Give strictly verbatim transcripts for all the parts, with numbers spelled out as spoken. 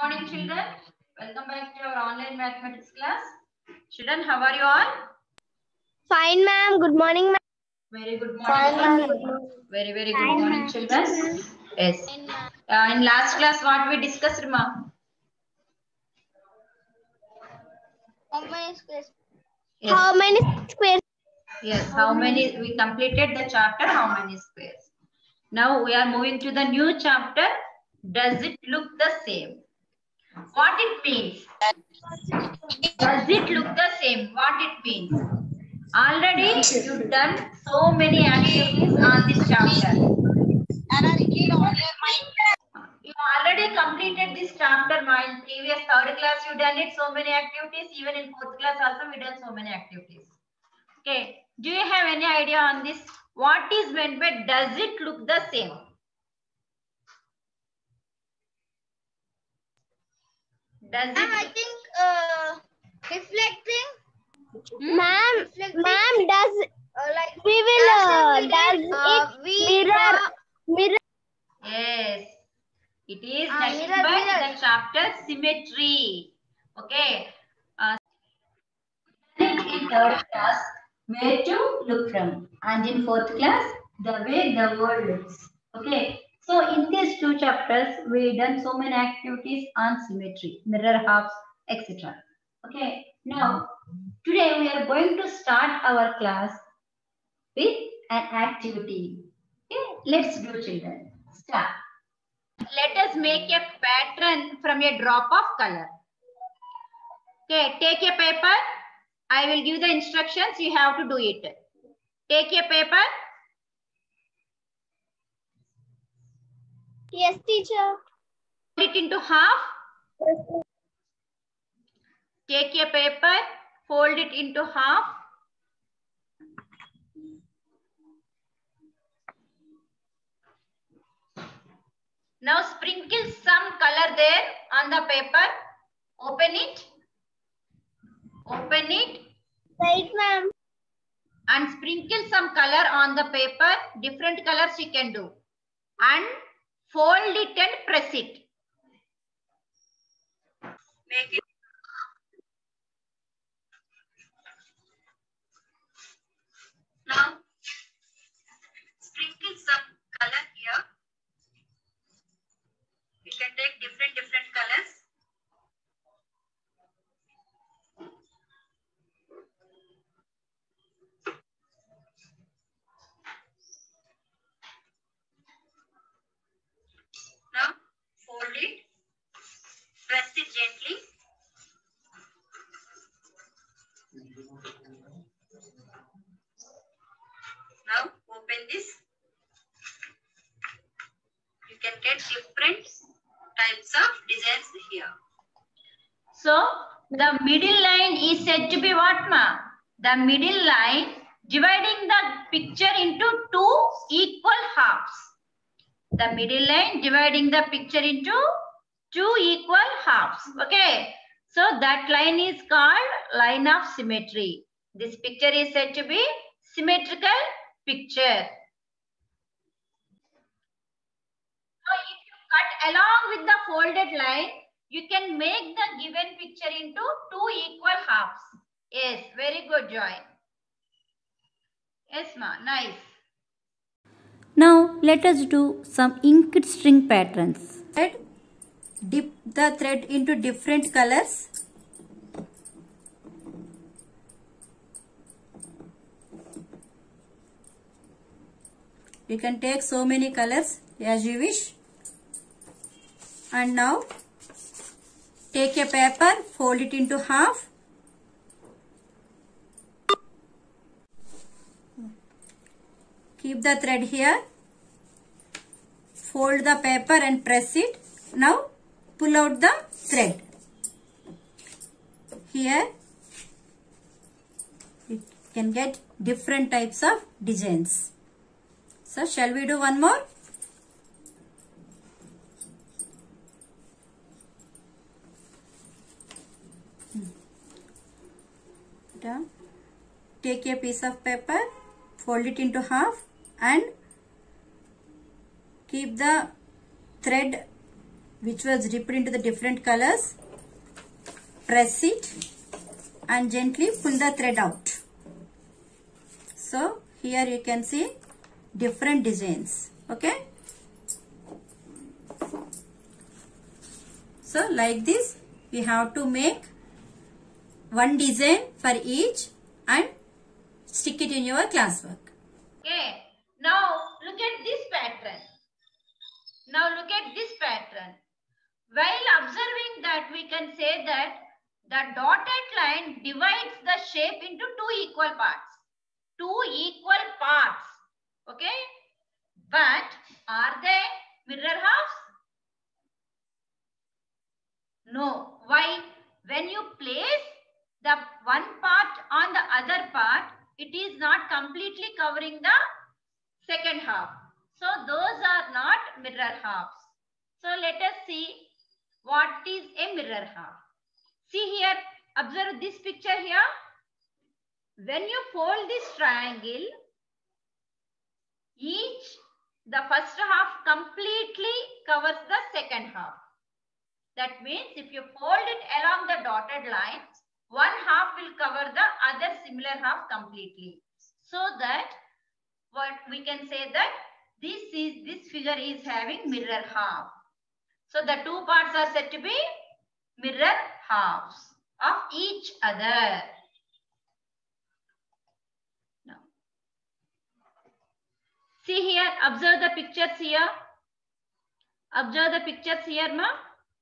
Morning children, welcome back to our online mathematics class. Children, how are you all? Fine ma'am, good morning ma'am. Very good morning. Fine ma'am. Very very good morning children. Yes. Uh, in last class what we discussed ma? How many squares? Yes. How many squares? Yes, how many we completed the chapter how many squares. Now we are moving to the new chapter. Does it look the same? What it means? Does it look the same? What it means? Already you've done so many activities on this chapter. You already completed this chapter in previous third class. You done it so many activities. Even in fourth class also we done so many activities. Okay. Do you have any idea on this? What is meant by does it look the same? Does it? I think uh, reflecting. Hmm? Ma'am, ma'am, does uh, like we will uh, we does did, uh, it we mirror uh, mirror? Yes, it is uh, nothing mirror, but mirror. the chapter symmetry. Okay. Uh, in third class, where to look from, and in fourth class, the way the world looks. Okay. So in these two chapters, we done so many activities on symmetry, mirror halves, et cetera. Okay. Now, today we are going to start our class with an activity. Okay. Let's do, children. Start. Let us make a pattern from a drop of color. Okay. Take a paper. I will give the instructions. You have to do it. Take a paper. Yes, teacher. Fold it into half. Take a paper. Fold it into half. Now sprinkle some color there on the paper. Open it. Open it. Right, ma'am. And sprinkle some color on the paper. Different colors you can do. And fold it and press it. Make it. Now, sprinkle some color here. You can take different, different colors. Now, fold it. Press it gently. Now open this. You can get different types of designs here. So the middle line is said to be what, ma? The middle line dividing the picture into two equal halves. The middle line dividing the picture into two equal halves. Okay. So that line is called line of symmetry. This picture is said to be symmetrical picture. So if you cut along with the folded line, you can make the given picture into two equal halves. Yes, very good, Joy. Yes, ma, nice. Now let us do some inked string patterns. Dip the thread into different colors. You can take so many colors as you wish. And now take a paper, fold it into half. Keep the thread here. Fold the paper and press it. Now pull out the thread. Here you can get different types of designs. So shall we do one more? Take a piece of paper, fold it into half and keep the thread which was dipped into the different colors. Press it and gently pull the thread out. So here you can see different designs. Okay. So like this we have to make one design for each and stick it in your classwork. Okay. Now look at this pattern. Now look at this pattern. While observing that, we can say that the dotted line divides the shape into two equal parts. Two equal parts. Okay. But are they mirror halves? No. Why? When you place the one part on the other part, it is not completely covering the second half. So those are not mirror halves. So let us see what is a mirror half. See here, observe this picture here. When you fold this triangle, each, the first half completely covers the second half. That means if you fold it along the dotted line, one half will cover the other similar half completely. So that what we can say that this is this figure is having mirror half. So the two parts are said to be mirror halves of each other. Now, see here, observe the pictures here. Observe the pictures here, ma.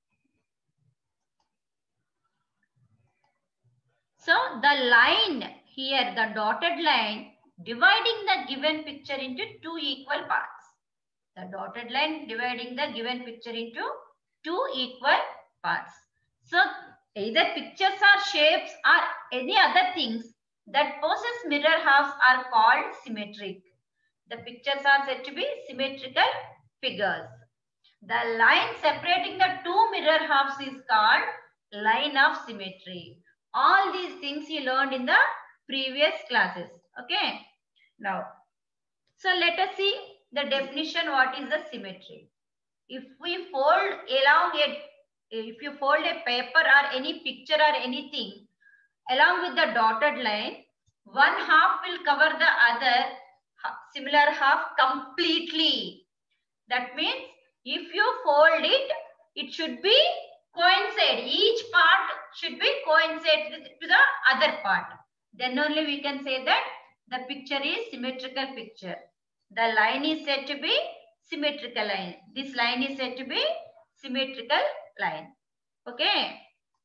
So the line here, the dotted line, dividing the given picture into two equal parts. The dotted line dividing the given picture into two equal parts. So either pictures or shapes or any other things that possess mirror halves are called symmetric. The pictures are said to be symmetrical figures. The line separating the two mirror halves is called line of symmetry. All these things you learned in the previous classes. Okay. Now, so let us see the definition. What is the symmetry? If we fold along a, if you fold a paper or any picture or anything along with the dotted line, one half will cover the other similar half completely. That means if you fold it, it should be coincide. Each part should be coincide to the other part. Then only we can say that the picture is symmetrical picture. The line is said to be symmetrical line. This line is said to be symmetrical line. Okay.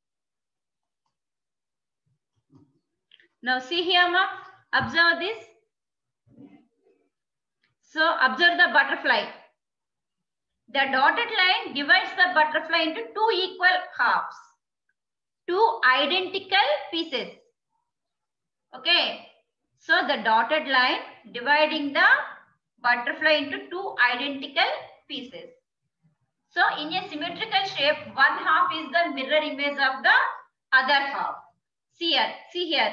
Now see here, ma. Observe this. So observe the butterfly. The dotted line divides the butterfly into two equal halves. Two identical pieces. Okay. So the dotted line dividing the butterfly into two identical pieces. So in a symmetrical shape, one half is the mirror image of the other half. See here, see here.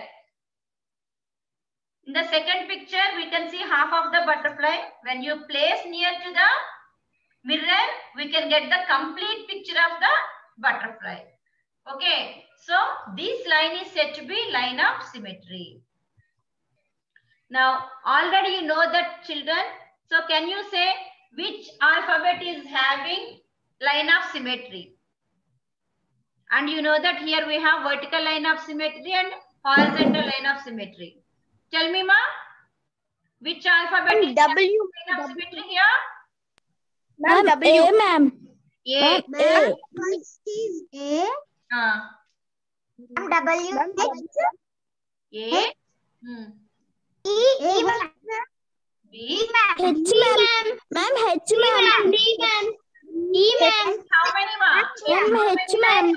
In the second picture, we can see half of the butterfly. When you place near to the mirror, we can get the complete picture of the butterfly. Okay. So this line is said to be line of symmetry. Now, already you know that, children. So can you say which alphabet is having line of symmetry? And you know that here we have vertical line of symmetry and horizontal line of symmetry. Tell me, ma, which alphabet is W. having line of symmetry here? Ma'am, W. A, ma'am. A. A. Is A. Uh, W. H. A. Hmm. E. E. B. H, ma'am. Ma'am, H, ma'am. D, ma'am. E, ma'am. How many, ma? Ma'am, H, ma'am.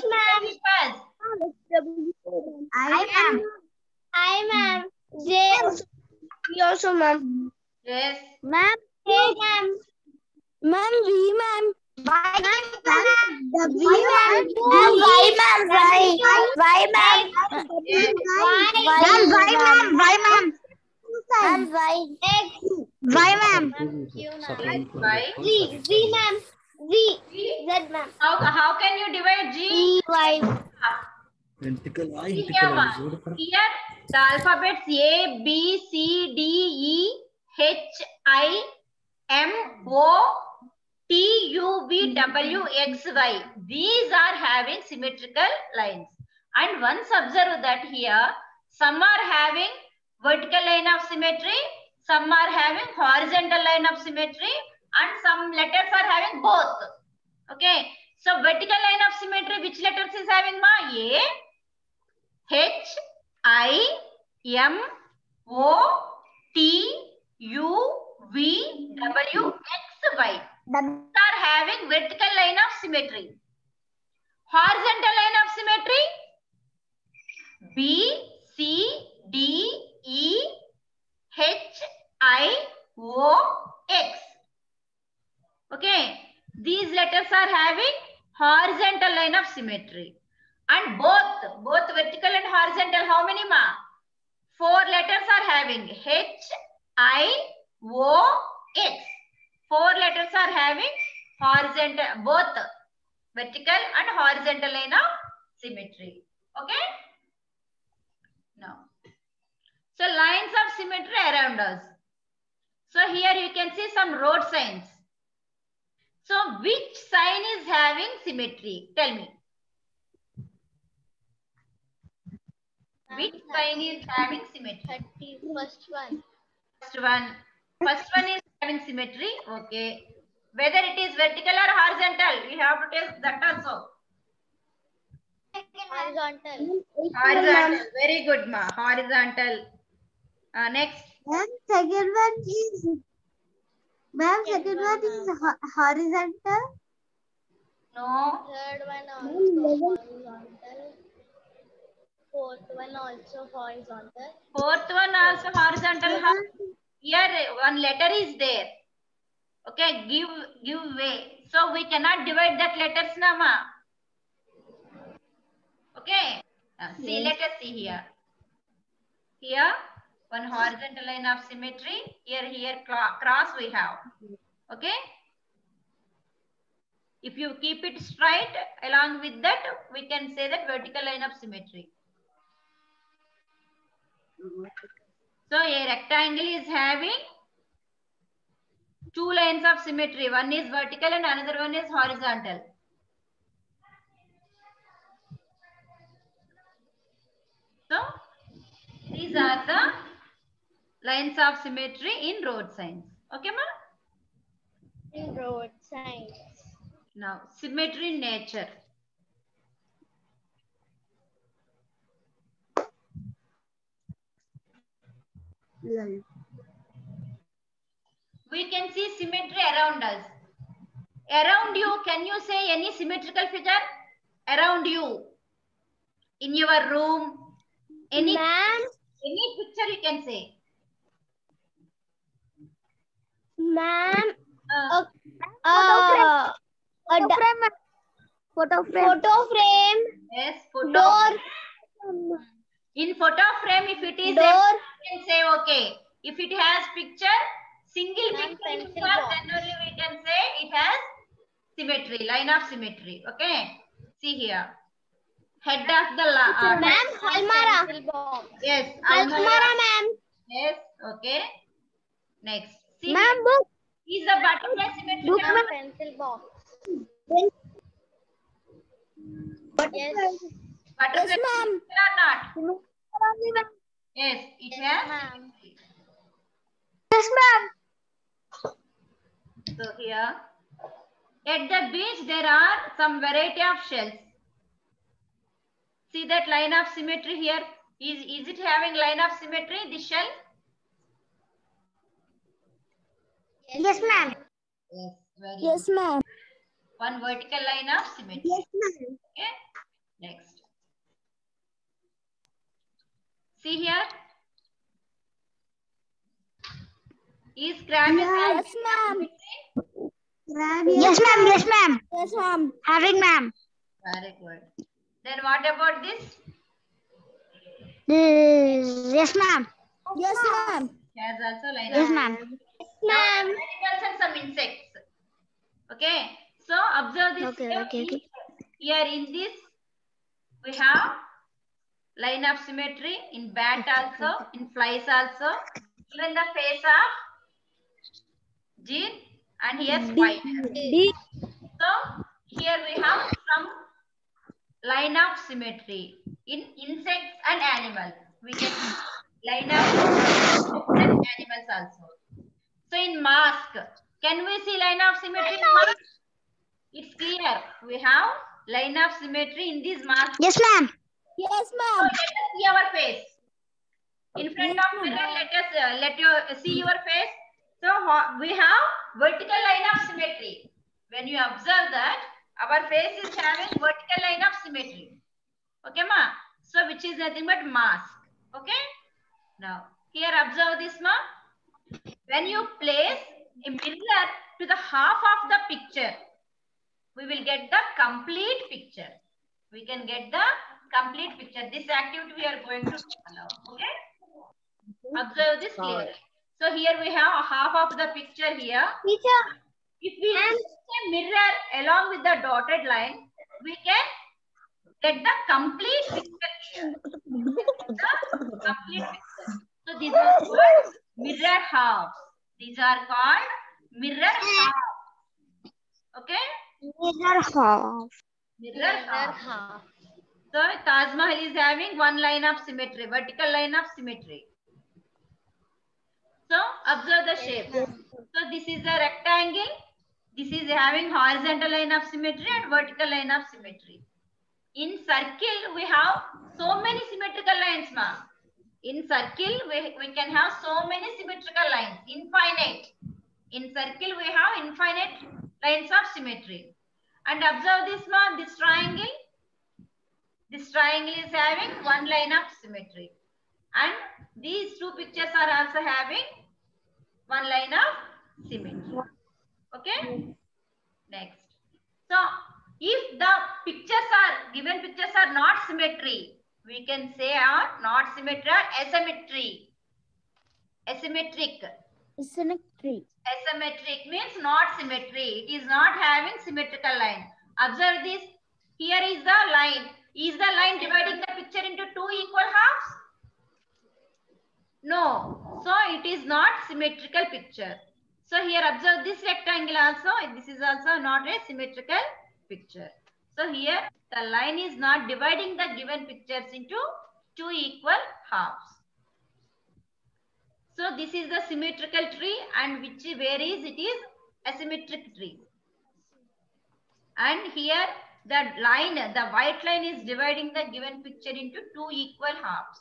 I, ma'am. I, ma'am. J. E also, ma'am. Yes. Ma'am. A, ma'am. Ma'am, V, ma'am. Y, ma'am. W, ma'am. Y, ma'am. Y. Y, ma'am. Y, ma'am. Y, ma'am. Ma'am, Y. X. Y, ma'am. Y. Z, Z, ma'am. Z. Z, ma'am. How, how can you divide G? E, Y. Vertical I, Here, vertical ma. I. Here the alphabets A, B, C, D, E, H, I, M, O, T, U, V, W, X, Y. These are having symmetrical lines. And once observe that here, some are having vertical line of symmetry, some are having horizontal line of symmetry, and some letters are having both. Okay. So vertical line of symmetry, which letters is having, ma? A, H, I, M, O, T, U, V, W, X, Y. These are having vertical line of symmetry. Horizontal line of symmetry, B, C, D, E, H, I, O, X. Okay. These letters are having horizontal line of symmetry. And both, both vertical and horizontal, how many, ma? Four letters are having H, I, O, X. Four letters are having horizontal, both vertical and horizontal line of symmetry. Okay? Now, so lines of symmetry around us. So here you can see some road signs. So which sign is having symmetry? Tell me. Which sign is having symmetry? thirty, first one. First one. First one is having symmetry. Okay. Whether it is vertical or horizontal, you have to test that also. Horizontal. Horizontal. Very good, ma. Horizontal. Uh, next. Ma'am, second one is Ma'am, second Second one one, is ho- horizontal. No. Third one also horizontal. Fourth one also horizontal. Fourth one also horizontal. How? Here one letter is there. Okay. Give give way. So we cannot divide that letters, na, ma. Okay. Now see. Let us see here. Here one horizontal line of symmetry. Here here cross we have. Okay. If you keep it straight, along with that, we can say that vertical line of symmetry. So a rectangle is having two lines of symmetry. One is vertical and another one is horizontal. So these are the lines of symmetry in road signs. Okay, ma? In road signs. Now, symmetry in nature. We can see symmetry around us. Around you, can you say any symmetrical figure? Around you. In your room. Any, any picture you can say. Ma'am. Uh, Uh, a Photo frame. Photo frame. photo frame. yes, photo. Door. In photo frame, if it is Door. a, we can say okay. If it has picture, single Ma'am, picture, pencil picture, box. then only we can say it has symmetry, line of symmetry. Okay. See here. Head of the la. Uh, Ma'am, Almara. yes. Almara, ma'am. Yes. Okay. Next. See Ma'am, here. book. Is the butterfly symmetry? Book, Ma'am, pencil box. Yes. Butterfly Yes, ma'am. symmetry or not? Yes. It Yes, has. ma'am. Yes, ma'am. So here, at the beach, there are some variety of shells. See that line of symmetry here? Is, is it having line of symmetry, this shell? Yes, ma'am. Yes, very Yes, good. ma'am. One vertical line of symmetry. Yes, ma'am. Okay, next. See here. Is crab Yes, having ma'am. symmetry? Yes, ma'am. Yes, ma'am. Yes, ma'am. Having, ma'am. Very good. Then what about this? This. Yes, ma'am. Yes, ma'am. Has also line Yes, of ma'am. Now, Ma'am. animals and some insects. Okay. So observe this. Okay, here. okay, okay. Here in this we have line of symmetry in bat also, in flies also, even the face of gene, and here spider. D. So here we have some line of symmetry in insects and animals. We can see line of insects and animals also. So in mask, can we see line of symmetry in mask? It's clear. We have line of symmetry in this mask. Yes, ma'am. Yes, So ma'am. let us see our face. In front of mirror, let us uh, let you see your face. So we have vertical line of symmetry. When you observe that, our face is having vertical line of symmetry. Okay, ma? So which is nothing but mask. Okay? Now, here observe this, ma. When you place a mirror to the half of the picture, we will get the complete picture. We can get the complete picture. This activity we are going to do now. Okay? Observe this clearly. So here we have half of the picture here. Teacher. If we place a mirror along with the dotted line, we can get the complete picture here. The complete picture. So these are called mirror halves. These are called mirror halves. Okay? Mirror half. Mirror half. So Taj Mahal is having one line of symmetry, vertical line of symmetry. So observe the shape. So this is a rectangle. This is having horizontal line of symmetry and vertical line of symmetry. In circle, we have so many symmetrical lines, ma'am. In circle, we, we can have so many symmetrical lines, infinite. In circle, we have infinite lines of symmetry. And observe this, ma'am, this triangle. This triangle is having one line of symmetry. And these two pictures are also having one line of symmetry. Okay? Next. So, if the pictures are, given pictures are not symmetry, we can say are not symmetry or asymmetry. Asymmetric. Symmetry. Asymmetric means not symmetry. It is not having symmetrical line. Observe this. Here is the line. Is the line dividing the picture into two equal halves? No. So it is not symmetrical picture. So here observe this rectangle also. This is also not a symmetrical picture. So here the line is not dividing the given pictures into two equal halves. So this is the symmetrical tree, and which where is it is asymmetric tree. And here the line, the white line is dividing the given picture into two equal halves.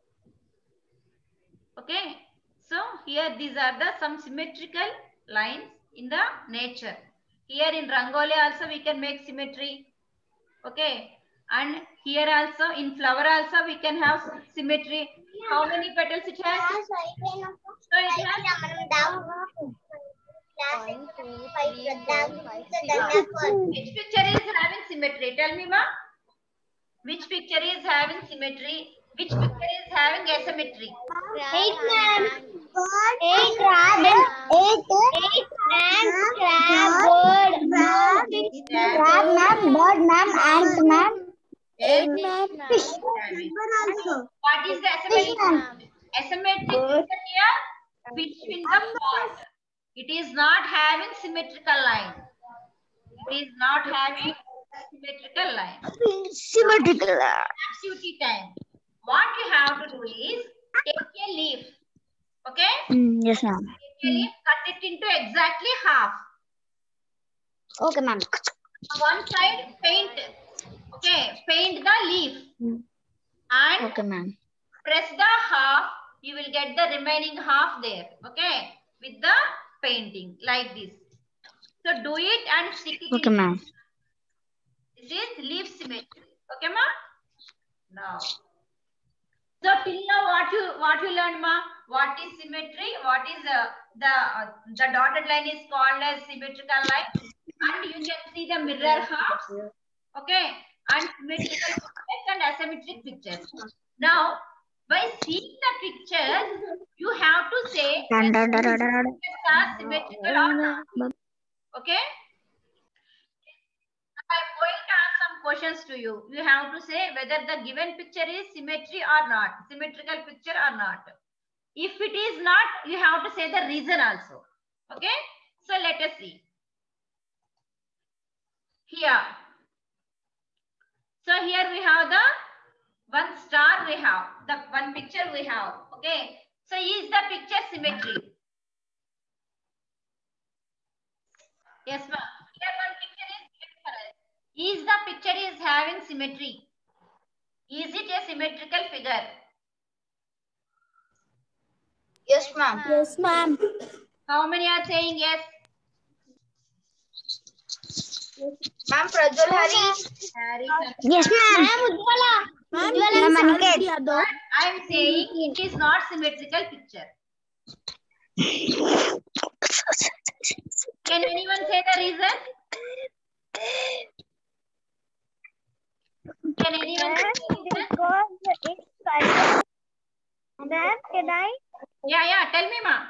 Okay. So here these are the some symmetrical lines in the nature. Here in Rangoli also we can make symmetry. Okay. And here also in flower also we can have symmetry. How many petals it has? So it has One, two, three, four, five, six. Which picture is having symmetry? Tell me, ma. Which picture is having symmetry? Which picture is having asymmetry? Eight man. Eight rabbit. Eight. Eight ant. Crab. Bird. Crab ma'am. Bird ma'am. Ant ma'am. Eight man. fish. What is the asymmetry? Asymmetric picture here. Fish in the pond. It is not having symmetrical line. It is not having symmetrical line. Symmetrical. Activity time. What you have to do is take a leaf. Okay? Mm, yes, ma'am. Take a leaf, cut it into exactly half. Okay, ma'am. One side, paint. Okay, paint the leaf. Mm. And Okay, ma'am. press the half. You will get the remaining half there. Okay? With the painting like this. So do it and stick it. Okay, ma'am. This is leaf symmetry. Okay, ma? Now. So till now, what you what you learned, ma? What is symmetry? What is uh, the uh, the dotted line is called as symmetrical line, and you can see the mirror halves. Okay, and symmetrical pictures and asymmetric pictures. Now, by seeing the pictures, you have to say Dun, dun, dun, dun, dun, dun. pictures are symmetrical or not. Okay. I'm going to ask some questions to you. You have to say whether the given picture is symmetry or not, symmetrical picture or not. If it is not, you have to say the reason also. Okay? So let us see. Here. So here we have the one star we have, the one picture we have. Okay? So is the picture symmetry? Yes, ma'am. Here one picture is given for us. Is the picture is having symmetry? Is it a symmetrical figure? Yes, ma'am. Yes, ma'am. How many are saying yes? Ma'am, Prajwal Hari. Harry, Yes, ma'am. Ma'am, Ujjwala. Ma'am, Ujjwala, please Aniket. ask the other. I am saying it is not symmetrical picture. Can anyone say the reason? Can anyone say the reason? Because it's color. Ma'am, can I? Yeah, yeah. Tell me, ma.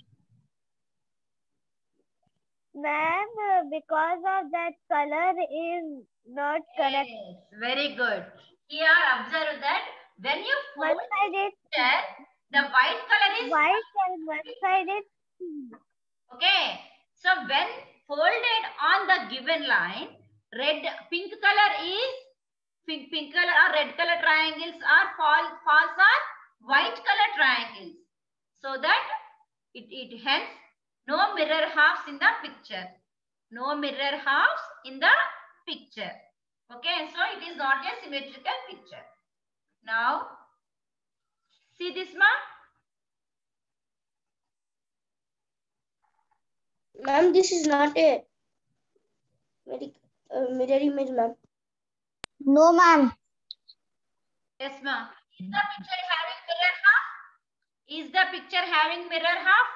Ma'am, because of that color is not correct. Yes, very good. Here, observe that when you One fold side is picture, the white color is white and one side is okay. So when folded on the given line, red, pink color is pink, pink color or red color triangles are false, false or white color triangles. So that it, it hence no mirror halves in the picture. No mirror halves in the picture. Okay, so it is not a symmetrical picture. Now, see this, ma? Ma'am, this is not a very uh, mirror image, ma'am. No, ma'am. Yes, ma. Is the picture having mirror half? Is the picture having mirror half?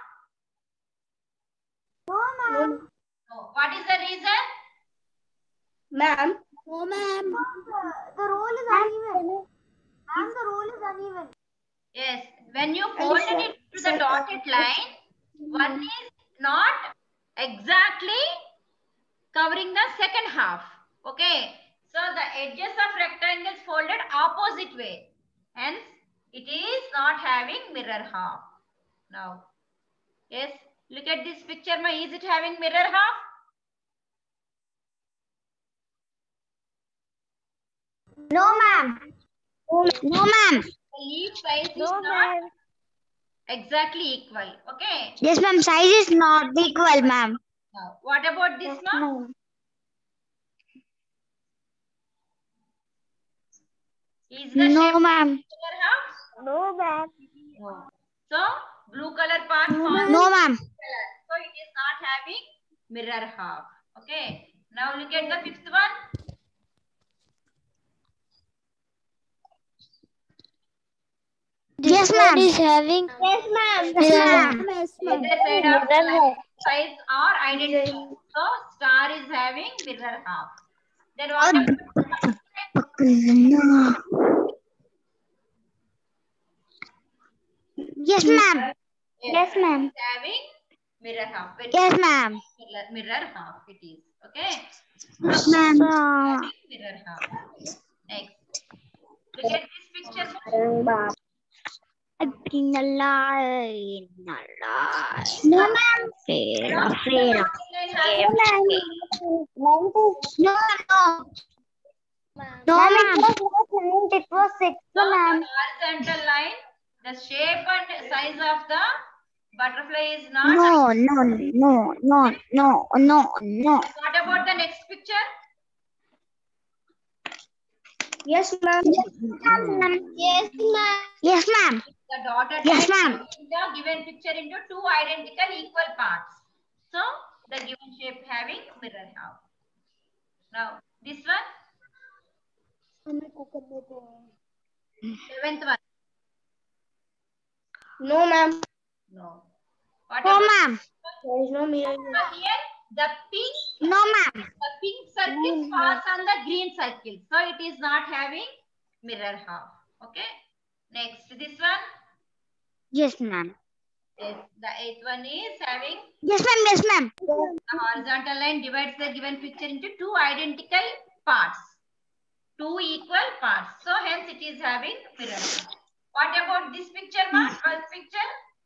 No, ma'am. No. What is the reason? Ma'am. No, ma'am. The roll is uneven. Ma'am, the roll is uneven. Yes. When you folded it to the dotted line, one is not exactly covering the second half. Okay. So the edges of rectangles folded opposite way. Hence, it is not having mirror half. Now, yes. Look at this picture, ma. Is it having mirror half? No, ma'am. No, ma'am. The leaf size is No, not ma'am. exactly equal. Okay. Yes, ma'am. Size is not equal, ma'am. Now, what about this, ma? No. Is the No, shape ma'am. mirror half? No, ma'am. No. So, blue color part No, falls. No, ma'am. So, it is not having mirror half. Okay. Now, look at the fifth one. Yes, ma'am. Is having. Yes, ma'am. Yes, ma'am. Yes, Either ma'am. side of line size are identical. So, star is having mirror half. Then what about No. Yes, ma'am. Yes, ma'am. It's having mirror half. It Yes, ma'am. Mirror, mirror half it is. Okay. Yes, ma'am. Having mirror half. Next. Look at this picture. In a line, in a line. No, ma'am. Fera, fera. No, ma'am. No, no. No, ma'am. It was not nine, it was six, So, ma'am. the horizontal line, the shape and size of the butterfly is not. No, no, no, no, no, no, no. What about the next picture? Yes, ma'am. Yes, ma'am. Yes, ma'am. Yes, ma'am. The dotted Yes, line ma'am. is the given picture into two identical equal parts. So, the given shape having mirror half. Now, this one, seventh one. No, ma'am. No. What No, about ma'am. There is no mirror. Here, the pink, No, ma'am. the pink circle falls on the green circle. So, it is not having mirror half. Okay. Next, this one. Yes, ma'am. Yes, the eighth one is having. Yes, ma'am. Yes, ma'am. The horizontal line divides the given picture into two identical parts. Two equal parts. So hence it is having mirror. What about this picture, ma'am? Twelfth picture?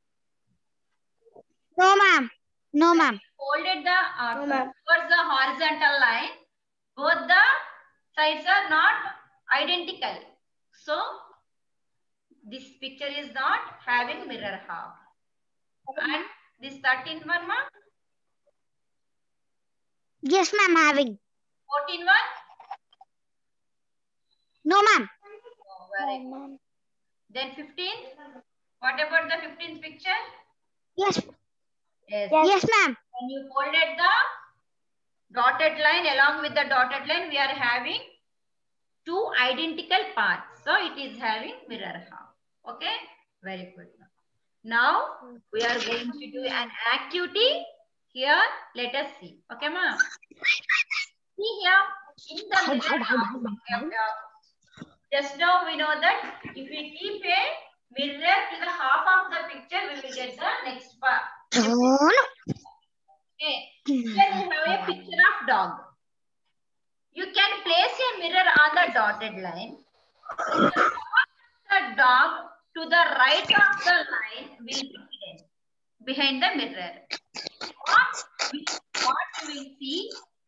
No, ma'am. No, ma'am. Folded the uh, No, ma'am. towards the horizontal line. Both the sides are not identical. So this picture is not having mirror half. And this thirteenth one, ma'am? Yes, ma'am. Having. fourteenth one? No, ma'am. Oh, very good. Then fifteenth? What about the fifteenth picture? Yes. Yes. Yes, ma'am. When you folded the dotted line, along with the dotted line, we are having two identical parts. So it is having mirror half. Okay? Very good. Now we are going to do an activity. Here, let us see. Okay, ma'am? See here, in the mirror half, just now we know that if we keep a mirror to the half of the picture, we will get the next part. Okay. Here we have a picture of dog. You can place a mirror on the dotted line. The dog to the right of the line will be hidden behind the mirror. What we, what we will see,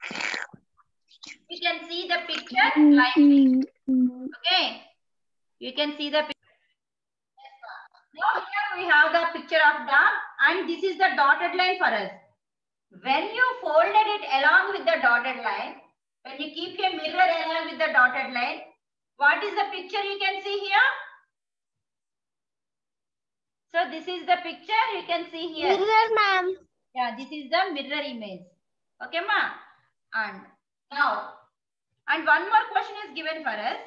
we can see the picture like this. Okay. You can see the picture. Now here we have the picture of dog and this is the dotted line for us. When you folded it along with the dotted line, when you keep a mirror along with the dotted line, what is the picture you can see here? So this is the picture you can see here. Mirror, ma'am. Yeah, this is the mirror image. Okay, ma'am? And now, and one more question is given for us.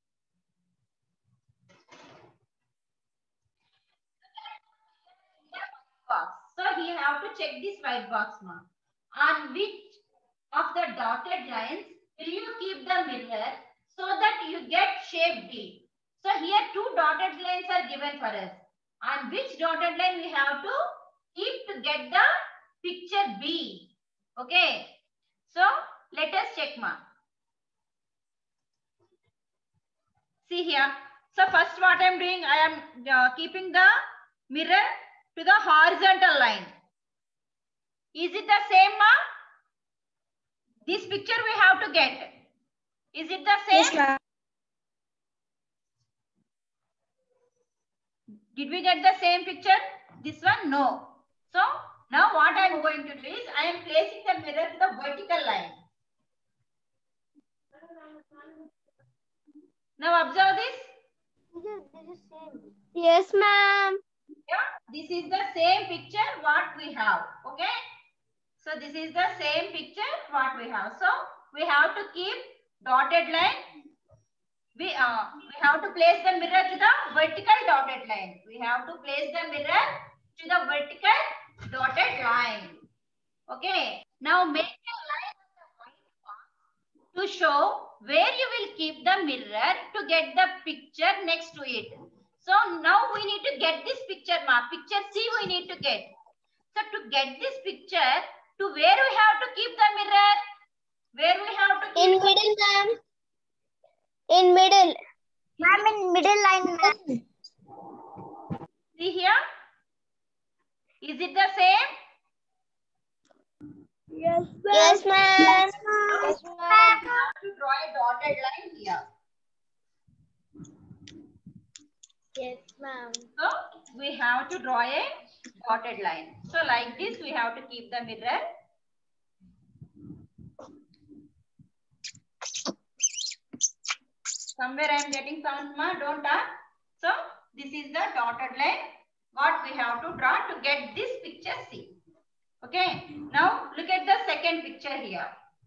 Box. So we have to check this white box, ma'am. On which of the dotted lines will you keep the mirror so that you get shape D? So here two dotted lines are given for us. On which dotted line we have to keep to get the picture B? Okay. So let us check, ma'am. See here. So first what I am doing, I am uh, keeping the mirror to the horizontal line. Is it the same, ma'am? This picture we have to get. Is it the same? Yes, ma'am. Did we get the same picture? This one? No. So now what I am going to do is I am placing the mirror to the vertical line. Now observe this. Yes, ma'am. Yeah, this is the same picture what we have. Okay. So this is the same picture what we have. So we have to keep dotted line. We, uh, we have to place the mirror to the vertical dotted line. We have to place the mirror to the vertical dotted line. Okay. Now make a line on the white box to show where you will keep the mirror to get the picture next to it. So now we need to get this picture, ma. Picture C we need to get. So to get this picture, to where we have to keep the mirror? Where we have to keep In middle, ma'am. In middle. Ma'am, in middle line, ma'am. See here? Is it the same? Yes, ma'am. Yes, ma'am. Yes, Yes, ma'am. We have to draw a dotted line here. Yes, ma'am. So we have to draw a dotted line. So like this, we have to keep the mirror. Somewhere I am getting sound, ma. Don't touch. So this is the dotted line. What we have to draw to get this picture C. Okay. Now look at the second picture here.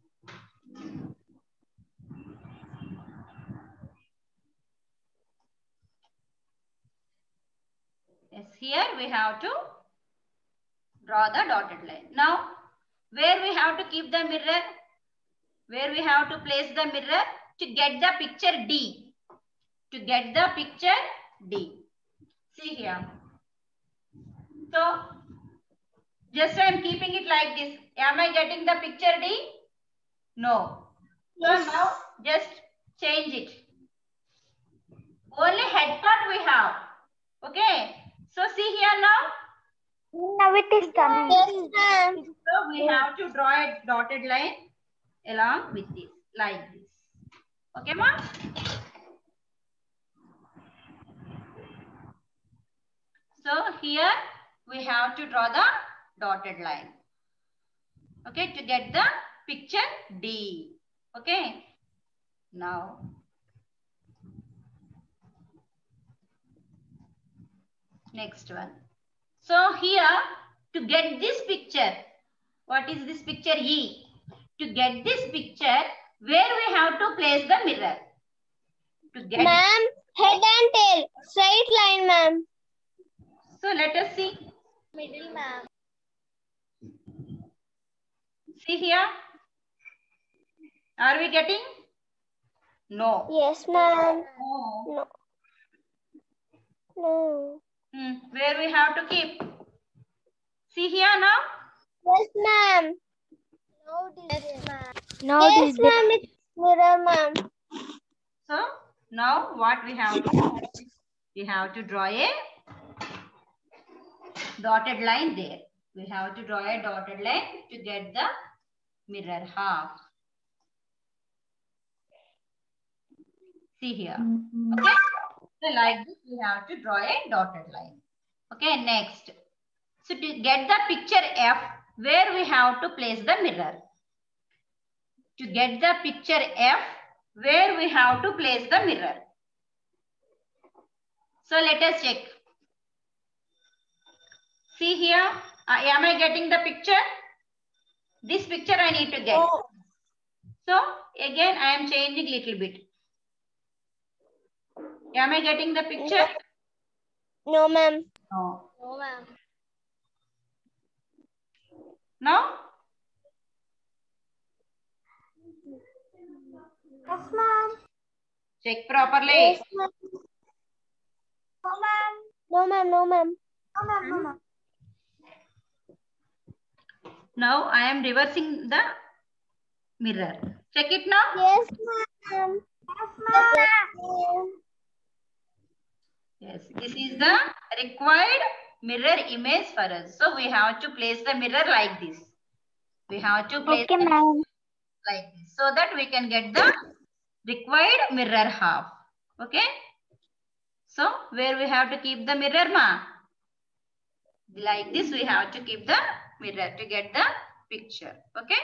Yes, here we have to draw the dotted line. Now, where we have to keep the mirror? Where we have to place the mirror to get the picture D? To get the picture D. See here. So just I am keeping it like this. Am I getting the picture D? No. Yes. So now just change it. Only head part we have. Okay. So see here now. Now it is done. Yes, ma'am. So we have to draw a dotted line along with this, like this. Okay, ma'am? So here we have to draw the dotted line. Okay, to get the picture D. Okay. Now next one. So here to get this picture, what is this picture E? To get this picture, where we have to place the mirror? To get Ma'am, head and tail, straight line, ma'am. So let us see. Middle, ma'am. See here. Are we getting? No. Yes, ma'am. No. No. No. Hmm. Where we have to keep? See here now. Yes, ma'am. No, yes, ma'am. No, yes, ma'am. It's mirror, ma'am. So now what we have to do? We have to draw a dotted line there. We have to draw a dotted line to get the mirror half. See here. Okay. So like this we have to draw a dotted line. Okay, next. So to get the picture F, where we have to place the mirror? To get the picture F, where we have to place the mirror? So let us check. See here. Uh, am I getting the picture? This picture I need to get. Oh. So again I am changing little bit. Am I getting the picture? No, ma'am. No. No, ma'am. Now? Yes, ma'am. Check properly. Yes, ma'am. No, ma'am. No, ma'am. No, ma'am. No, ma'am. No, ma'am. Now I am reversing the mirror. Check it now. Yes, ma'am. Yes, ma'am. Yes, this is the required mirror image for us. So we have to place the mirror like this. We have to place Okay, ma'am. like this so that we can get the required mirror half. Okay. So where we have to keep the mirror, ma? Like this we have to keep the mirror to get the picture. Okay.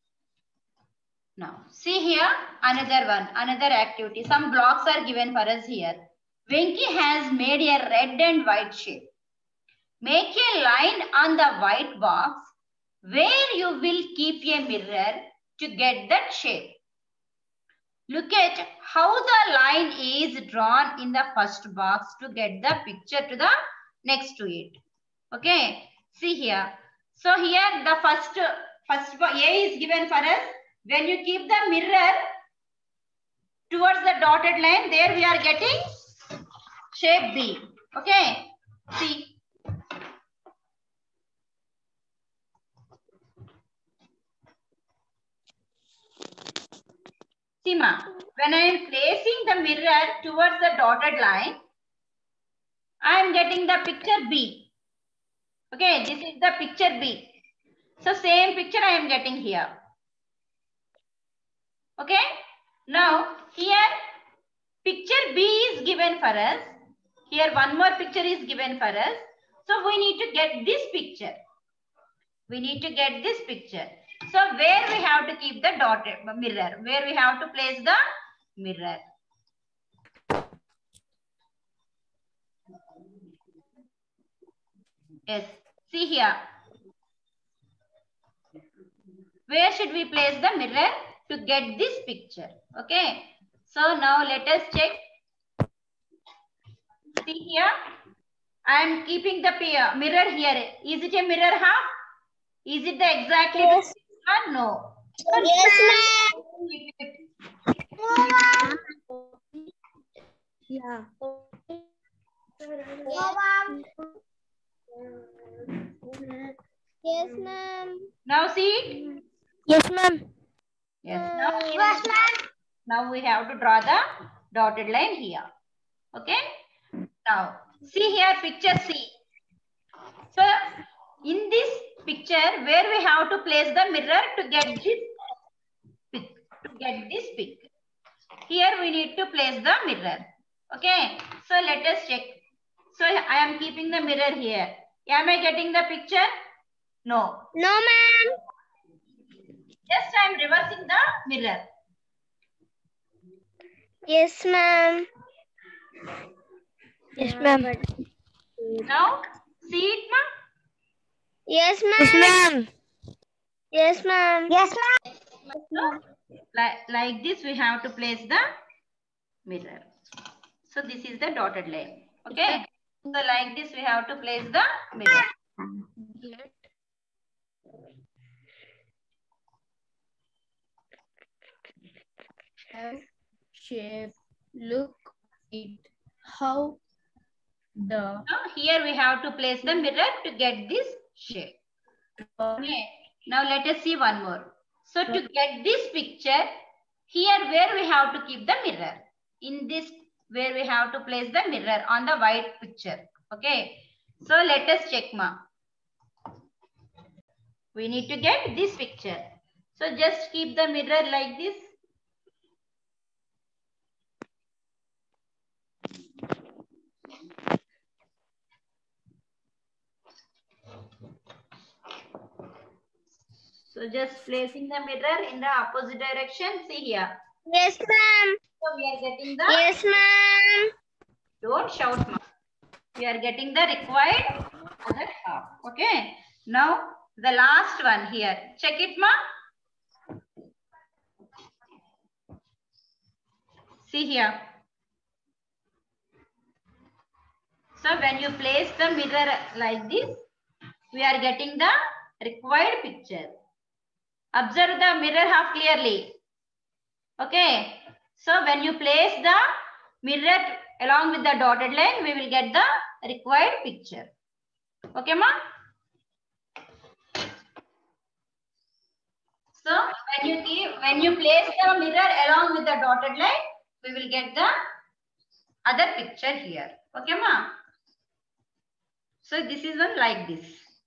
Now see here another one, another activity. Some blocks are given for us here. Venki has made a red and white shape. Make a line on the white box where you will keep a mirror to get that shape. Look at how the line is drawn in the first box to get the picture to the next to it. Okay, see here. So here the first, first A is given for us. When you keep the mirror towards the dotted line, there we are getting shape B. Okay, see. See ma, when I am placing the mirror towards the dotted line, I am getting the picture B. Okay, this is the picture B. So same picture I am getting here. Okay, now here picture B is given for us. Here one more picture is given for us. So we need to get this picture. We need to get this picture. So where we have to keep the dotted mirror? Where we have to place the mirror? Yes. See here. Where should we place the mirror to get this picture? Okay. So now let us check. See here. I am keeping the mirror here. Is it a mirror half? Is it the exactly Yes. one? No. Yes, ma'am. Yeah. No, ma'am. Yes, ma'am. Now see it. Yes, ma'am. Yes. Now, yes, ma'am. Now we have to draw the dotted line here. Okay. Now see here picture C. So in this picture where we have to place the mirror to get this pic, to get this pic. Here we need to place the mirror. Okay. So let us check. So I am keeping the mirror here. Am I getting the picture? No. No, ma'am. Just I am reversing the mirror. Yes, ma'am. Yes, ma'am. Now see it, ma'am. Yes, ma'am. Yes, ma'am. Yes, ma'am. So, like, like this we have to place the mirror. So this is the dotted line. Okay. So like this we have to place the mirror. Shape. Look it. How the. Now here we have to place the mirror to get this shape. Okay. Now let us see one more. So to get this picture, here where we have to keep the mirror. In this where we have to place the mirror on the white picture. Okay. So let us check, ma. We need to get this picture. So just keep the mirror like this. So just placing the mirror in the opposite direction. See here. Yes, ma'am. So we are getting the. Yes, ma'am. Don't shout, ma. We are getting the required other half. Okay. Now the last one here. Check it, ma. See here. So when you place the mirror like this, we are getting the required picture. Observe the mirror half clearly. Okay. So when you place the mirror along with the dotted line, we will get the required picture. Okay, ma? So when you keep, when you place the mirror along with the dotted line, we will get the other picture here. Okay, ma? So this is one like this.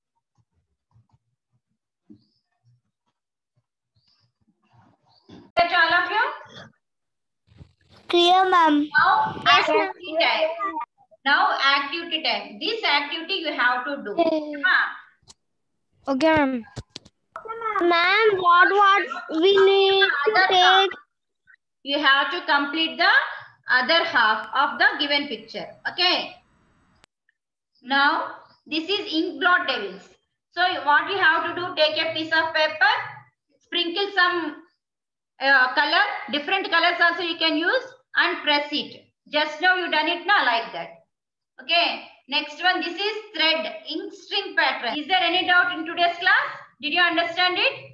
To all of you? Clear, ma'am. Now activity time. Now activity time. This activity you have to do. Huh? Okay, ma'am. Ma'am, what what we need to take? You have to complete the other half of the given picture. Okay. Now this is ink blot devils. So what you have to do? Take a piece of paper, sprinkle some uh, color, different colors also you can use, and press it. Just now you done it now like that. Okay. Next one, this is thread ink string pattern. Is there any doubt in today's class? Did you understand it?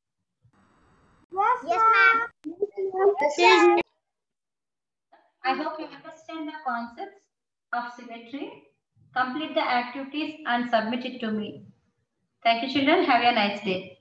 Yes, ma'am. Yes, ma'am. I hope you understand the concepts of symmetry. Complete the activities and submit it to me. Thank you, children. Have a nice day.